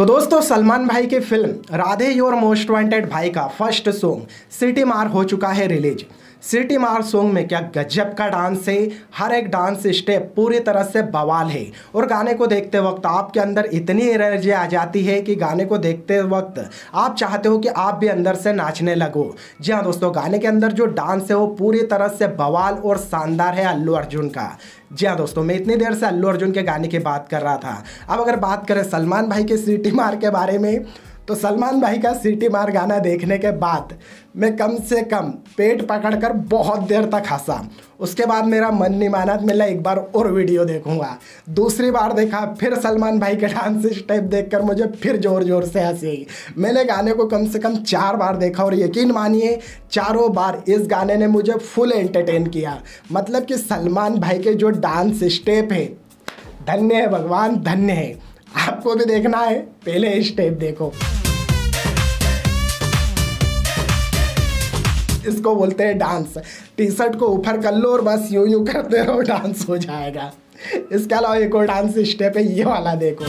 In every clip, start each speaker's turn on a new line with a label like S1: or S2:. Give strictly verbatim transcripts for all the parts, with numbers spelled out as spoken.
S1: तो दोस्तों सलमान भाई की फिल्म Radhe your most wanted Bhai का फर्स्ट सॉन्ग सिटी मार हो चुका है रिलीज। सिटी मार सॉन्ग में क्या गजब का डांस है, हर एक डांस स्टेप पूरी तरह से बवाल है और गाने को देखते वक्त आपके अंदर इतनी एनर्जी आ जाती है कि गाने को देखते वक्त आप चाहते हो कि आप भी अंदर से नाचने लगो। जी हाँ दोस्तों, गाने के अंदर जो डांस है वो पूरी तरह से बवाल और शानदार है अल्लू अर्जुन का। जी हाँ दोस्तों, मैं इतनी देर से अल्लू अर्जुन के गाने की बात कर रहा था। अब अगर बात करें सलमान भाई के सिटी मार के बारे में, तो सलमान भाई का सिटी मार गाना देखने के बाद मैं कम से कम पेट पकड़कर बहुत देर तक हंसा। उसके बाद मेरा मन नहीं माना, मैं एक बार और वीडियो देखूंगा। दूसरी बार देखा, फिर सलमान भाई के डांस स्टेप देखकर मुझे फिर जोर जोर से हंसी आई। मैंने गाने को कम से कम चार बार देखा और यकीन मानिए चारों बार इस गाने ने मुझे फुल एंटरटेन किया। मतलब कि सलमान भाई के जो डांस स्टेप है, धन्य है भगवान, धन्य है। आपको भी देखना है, पहले स्टेप देखो। इसको बोलते हैं डांस। टी शर्ट को ऊपर कर लो और बस यूं यूं करते रहो, डांस हो जाएगा। इसके अलावा एक और डांस स्टेप है, ये वाला देखो।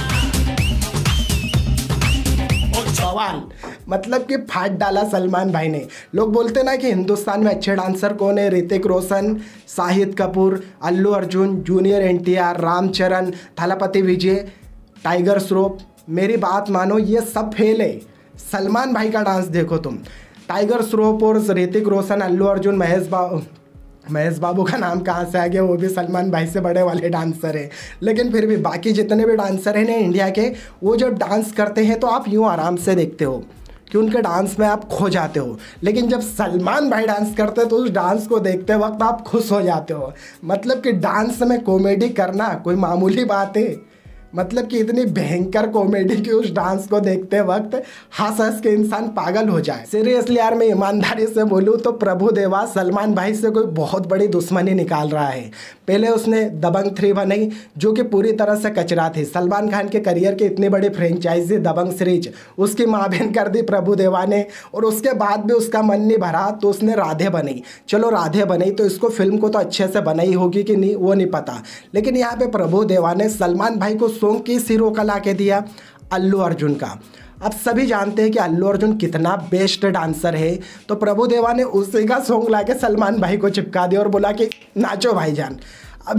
S1: सवाल मतलब कि फाड़ डाला सलमान भाई ने। लोग बोलते ना कि हिंदुस्तान में अच्छे डांसर कौन है, Hrithik Roshan, Shahid Kapoor, Allu Arjun, junior N T R, Ramcharan, Thalapathy Vijay, Tiger Shroff. मेरी बात मानो, ये सब फेल है। सलमान भाई का डांस देखो तुम। टाइगर श्रॉफ और ऋतिक रोशन, अल्लू अर्जुन, महेश बाबू महेश बाबू का नाम कहाँ से आ गया, वो भी सलमान भाई से बड़े वाले डांसर हैं। लेकिन फिर भी बाकी जितने भी डांसर हैं ना इंडिया के, वो जब डांस करते हैं तो आप यूँ आराम से देखते हो कि उनके डांस में आप खो जाते हो। लेकिन जब सलमान भाई डांस करते हैं तो उस डांस को देखते वक्त आप खुश हो जाते हो। मतलब कि डांस में कॉमेडी करना कोई मामूली बात है। मतलब कि इतनी भयंकर कॉमेडी की उस डांस को देखते वक्त हंस हंस के इंसान पागल हो जाए। सीरियसली यार, मैं ईमानदारी से बोलूँ तो प्रभु देवा सलमान भाई से कोई बहुत बड़ी दुश्मनी निकाल रहा है। पहले उसने दबंग थ्री बनाई जो कि पूरी तरह से कचरा थी। सलमान खान के करियर की इतनी बड़ी फ्रेंचाइजी दबंग सीरीज उसकी माँ बहन कर दी प्रभु देवा ने, और उसके बाद भी उसका मन नहीं भरा तो उसने राधे बनाई। चलो राधे बनाई तो इसको फिल्म को तो अच्छे से बनाई होगी कि नहीं वो नहीं पता, लेकिन यहाँ पे प्रभु देवा ने सलमान भाई को सॉन्ग की हीरो का ला के दिया अल्लू अर्जुन का। अब सभी जानते हैं कि अल्लू अर्जुन कितना बेस्ट डांसर है, तो प्रभु देवा ने उसी का सॉन्ग ला के सलमान भाई को चिपका दिया और बोला कि नाचो भाईजान। अब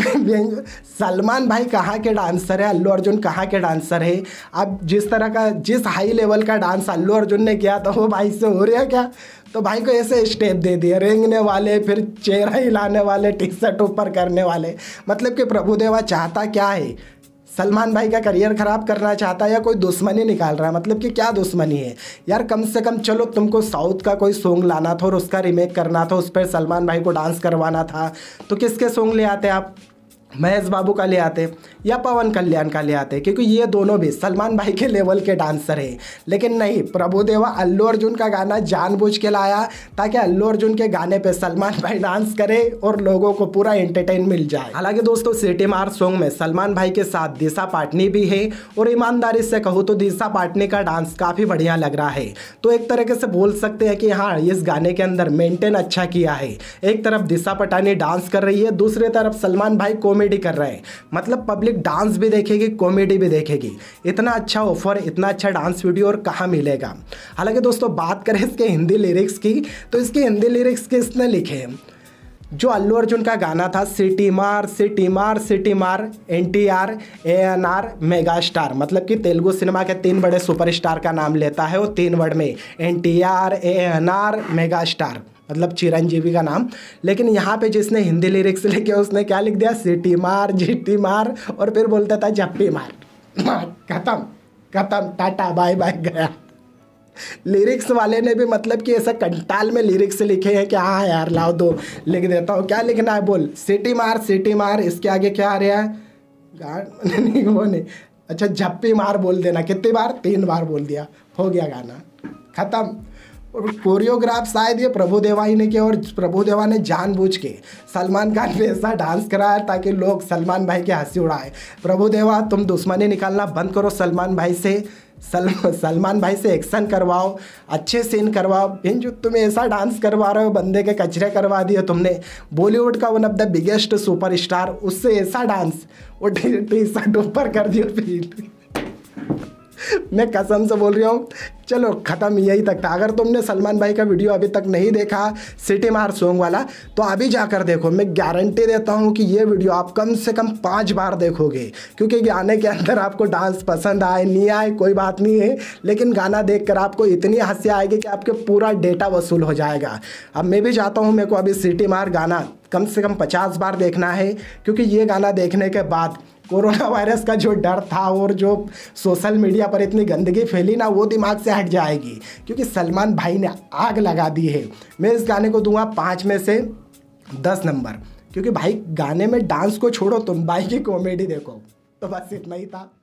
S1: सलमान भाई कहाँ के डांसर है, अल्लू अर्जुन कहाँ के डांसर है। अब जिस तरह का जिस हाई लेवल का डांस अल्लू अर्जुन ने किया था वो भाई से हो रहा है क्या? तो भाई को ऐसे स्टेप दे दिए, रेंगने वाले, फिर चेहरा हिलाने वाले, टी शर्ट ऊपर करने वाले। मतलब कि प्रभु देवा चाहता क्या है, सलमान भाई का करियर ख़राब करना चाहता है या कोई दुश्मनी निकाल रहा है? मतलब कि क्या दुश्मनी है यार? कम से कम चलो तुमको साउथ का कोई सॉन्ग लाना था और उसका रीमेक करना था, उस पर सलमान भाई को डांस करवाना था, तो किसके सॉन्ग ले आते आप? महेश बाबू का ले आते या पवन कल्याण का ले आते, क्योंकि ये दोनों भी सलमान भाई के लेवल के डांसर हैं। लेकिन नहीं, प्रभु देवा अल्लू अर्जुन का गाना जानबूझ के लाया ताकि अल्लू अर्जुन के गाने पे सलमान भाई डांस करे और लोगों को पूरा एंटरटेन मिल जाए। हालांकि दोस्तों सिटी मार सॉन्ग में सलमान भाई के साथ दिशा पाटनी भी है, और ईमानदारी से कहूँ तो दिशा पाटनी का डांस काफ़ी बढ़िया लग रहा है। तो एक तरीके से बोल सकते हैं कि हाँ, इस गाने के अंदर मेंटेन अच्छा किया है। एक तरफ दिशा पटानी डांस कर रही है, दूसरी तरफ सलमान भाई कॉमेडी कर रहे हैं। मतलब पब्लिक डांस भी देखेगी, कॉमेडी भी देखेगी। इतना अच्छा ऑफर, इतना अच्छा डांस वीडियो और कहाँ मिलेगा। हालांकि दोस्तों बात करें इसके हिंदी लिरिक्स की, तो इसके हिंदी लिरिक्स किसने लिखे हैं? जो अल्लू अर्जुन का गाना था सिटी मार सिटी मार सिटी मार, N T R, A N R, mega star, मतलब कि तेलुगु सिनेमा के तीन बड़े सुपरस्टार का नाम लेता है वो तीन वर्ड में, N T R, A N R, mega star, मतलब चिरंजीवी का नाम। लेकिन यहाँ पे जिसने हिंदी लिरिक्स लिखे उसने क्या लिख दिया? सिटी मार, जीटी मार, और फिर बोलता था जप्पी मार। खत्म खत्म, टाटा बाय बाय, गया। लिरिक्स वाले ने भी मतलब कि ऐसा कंटाल में लिरिक्स लिखे हैं कि हाँ यार लाओ दो लिख देता हूँ। क्या लिखना है बोल? सिटी मार सिटी मार, इसके आगे क्या आ रहा है? गान नहीं, वो नहीं, अच्छा झप्पी मार बोल देना। कितनी बार? तीन बार बोल दिया, हो गया गाना, खत्म। और कोरियोग्राफ शायद ये प्रभु देवा ही ने किया, और प्रभु देवा ने जानबूझ के सलमान खान पे ऐसा डांस कराया ताकि लोग सलमान भाई की हंसी उड़ाए। प्रभु देवा तुम दुश्मनी निकालना बंद करो सलमान भाई से, सल सलमान भाई से एक्शन करवाओ, अच्छे सीन करवाओ। इन जो तुम ऐसा डांस करवा रहे हो, बंदे के कचरे करवा दिए तुमने। बॉलीवुड का one of the biggest super star, उससे ऐसा डांस, वो टी शर्ट ऊपर कर दियो फिर मैं कसम से बोल रहा हूँ। चलो ख़त्म यही तक था। अगर तुमने सलमान भाई का वीडियो अभी तक नहीं देखा सिटी मार सॉन्ग वाला, तो अभी जाकर देखो। मैं गारंटी देता हूँ कि ये वीडियो आप कम से कम पाँच बार देखोगे, क्योंकि गाने के अंदर आपको डांस पसंद आए नहीं आए कोई बात नहीं है, लेकिन गाना देखकर आपको इतनी हंसी आएगी कि आपके पूरा डेटा वसूल हो जाएगा। अब मैं भी चाहता हूँ मेरे को अभी सिटी मार गाना कम से कम पचास बार देखना है, क्योंकि ये गाना देखने के बाद कोरोना वायरस का जो डर था और जो सोशल मीडिया पर इतनी गंदगी फैली ना, वो दिमाग से हट जाएगी, क्योंकि सलमान भाई ने आग लगा दी है। मैं इस गाने को दूंगा पाँच में से दस नंबर, क्योंकि भाई गाने में डांस को छोड़ो, तुम भाई की कॉमेडी देखो। तो बस इतना ही था।